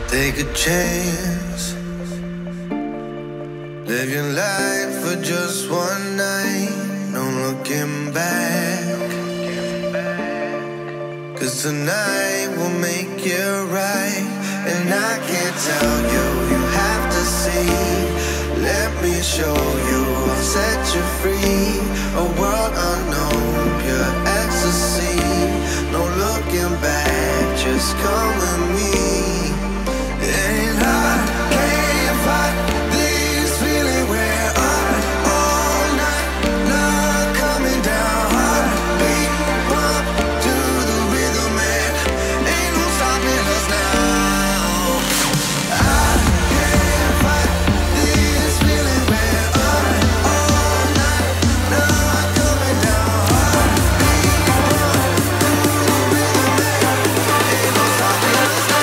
Take a chance, live your life for just one night, no looking back. Cause tonight will make it right. And I can't tell you, you have to see. Let me show you, I'll set you free. A world unknown, pure ecstasy. No looking back, just come with me. And I can't fight this feeling where I'm all night long, coming down hard, beat pump to the rhythm, man. Ain't no stopping us now. I can't fight this feeling where I'm all night long, coming down hard, beat pump to the rhythm, man. Ain't no stopping us now.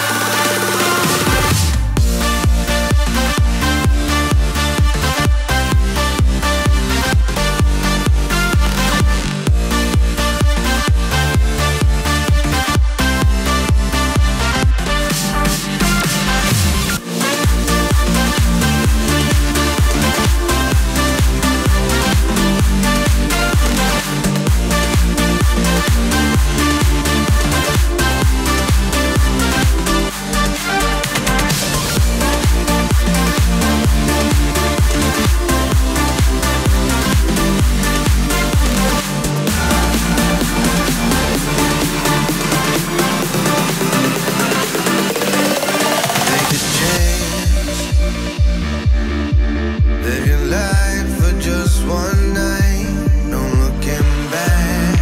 Take a chance, live your life for just one night, no looking back.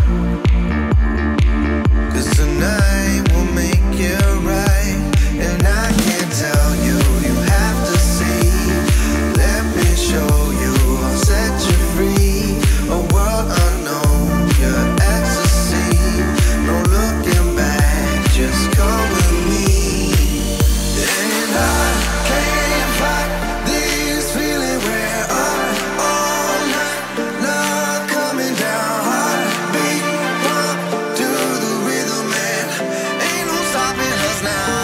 Cause tonight will make it right. And I can't tell you, you have to see. Let me show you, I'll set you free. A world unknown, pure ecstasy. No looking back, just come with me. And I can't fight this feeling where I'm all night long, coming down hard, beat pump to the rhythm, man. Ain't no stopping us now.